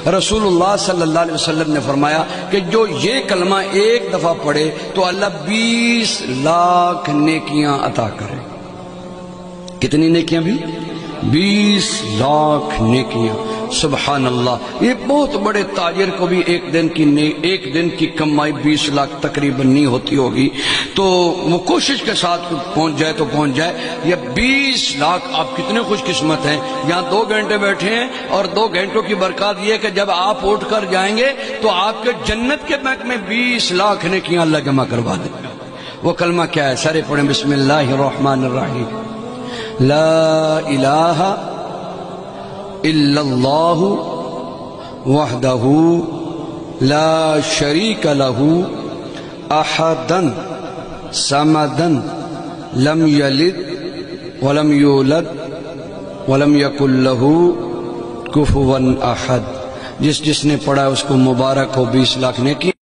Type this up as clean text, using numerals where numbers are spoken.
رسول اللہ صلی اللہ علیہ وسلم نے فرمایا کہ جو یہ کلمہ ایک دفعہ پڑھے تو اللہ 20 لاکھ نیکیاں عطا کرے. کتنی نیکیاں بھی؟ 20 لاکھ نیکیاں. سبحان اللہ. یہ بہت بڑے تاجر کو بھی ایک دن کی کمائی 20 لاکھ تقریباً نہیں ہوتی ہوگی، تو وہ کوشش کے ساتھ پہنچ جائے تو پہنچ جائے. یہ 20 لاکھ، آپ کتنے خوش قسمت ہیں. یہاں 2 گھنٹے بیٹھے ہیں اور 2 گھنٹوں کی برکات یہ کہ جب آپ اٹھ کر جائیں گے تو آپ کے جنت کے بینک میں 20 لاکھ نیکیاں اللہ جمع کروا دے گا. وہ کلمہ کیا ہے؟ سارے پڑھیں. بسم اللہ الرحمن الرحیم. لا الہ الا اللہ وحدہ لا شریک لہ احدا صمدا لم یلد ولم یولد ولم یکن لہ کفوا احد. جس نے پڑھا اس کو مبارک ہو. 20 لاکھ نیکی.